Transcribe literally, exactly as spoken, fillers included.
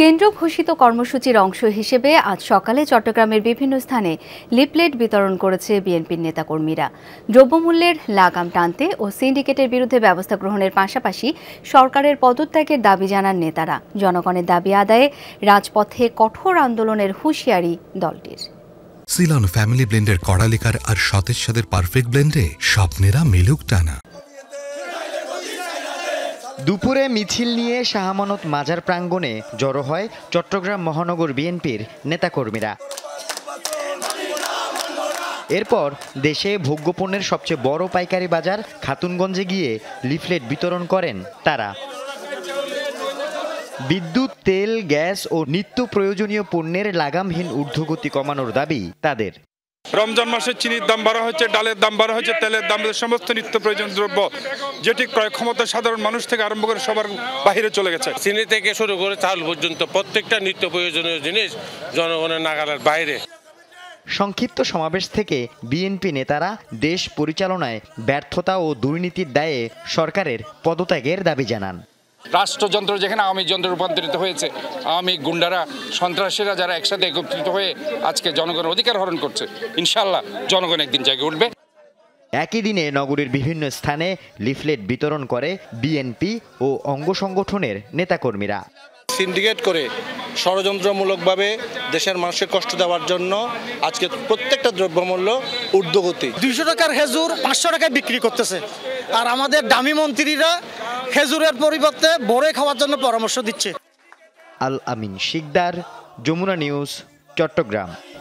কেন্দ্র ঘোষিত কর্মসূচির অংশ হিসেবে আজ সকালে চট্টগ্রামের বিভিন্ন স্থানে লিফলেট বিতরণ করেছে বিএনপির নেতাকর্মীরা। দ্রব্যমূল্যের লাগাম টানতে ও সিন্ডিকেটের বিরুদ্ধে ব্যবস্থা গ্রহণের পাশাপাশি সরকারের পদত্যাগের দাবি জানান নেতারা। জনগণের দাবি আদায়ে রাজপথে কঠোর আন্দোলনের হুঁশিয়ারি দলটির। সিলন ফ্যামিলি ব্লেন্ডের কড়ালিকার আর সতেজ স্বাদের পারফেক্ট ব্লেন্ডে স্বপ্নেরা মেলুক টানা। দুপুরে মিছিল নিয়ে শাহ আমানত মাজার প্রাঙ্গণে জড়ো হয় চট্টগ্রাম মহানগর বিএনপির নেতাকর্মীরা। এরপর দেশে ভোগ্যপণ্যের সবচেয়ে বড় পাইকারি বাজার খাতুনগঞ্জে গিয়ে লিফলেট বিতরণ করেন তারা। বিদ্যুৎ, তেল, গ্যাস ও নিত্য প্রয়োজনীয় পণ্যের লাগামহীন ঊর্ধ্বগতি কমানোর দাবি তাদের। রমজান মাসে চিনির দাম বাড়া হয়েছে, ডালের দাম বাড়া হয়েছে, তেলের দাম, সমস্ত নিত্য প্রয়োজনীয় দ্রব্য যেটি ক্রয় ক্ষমতা সাধারণ মানুষ থেকে আরম্ভ করে সবার বাহিরে চলে গেছে। চিনি থেকে শুরু করে চাল পর্যন্ত প্রত্যেকটা নিত্য প্রয়োজনীয় জিনিস জনগণের নাগালের বাইরে। সংক্ষিপ্ত সমাবেশ থেকে বিএনপি নেতারা দেশ পরিচালনায় ব্যর্থতা ও দুর্নীতির দায়ে সরকারের পদত্যাগের দাবি জানান। রাষ্ট্রযন্ত্র যেখানে আওয়ামী যন্ত্রে রূপান্তরিত হয়েছে, আওয়ামী গুন্ডারা, সন্ত্রাসীরা যারা একসাথে একত্রিত হয়ে আজকে জনগণের অধিকার হরণ করছে, ইনশাআল্লাহ জনগণ একদিন জায়গায় উঠবে। একই দিনে নগরীর বিভিন্ন স্থানে লিফলেট বিতরণ করে বিএনপি ও অঙ্গ সংগঠনের নেতাকর্মীরা। সিন্ডিকেট করে ষড়যন্ত্রমূলকভাবে দেশের মানুষকে কষ্ট দেওয়ার জন্য আজকে প্রত্যেকটা দ্রব্যমূল্য ঊর্ধ্বগতি। দুইশো টাকার খেজুর পাঁচশো টাকায় বিক্রি করতেছে, আর আমাদের দামি মন্ত্রীরা খেজুরের পরিবর্তে বড়ে খাওয়ার জন্য পরামর্শ দিচ্ছে। আল আমিন শিকদার, যমুনা নিউজ, চট্টগ্রাম।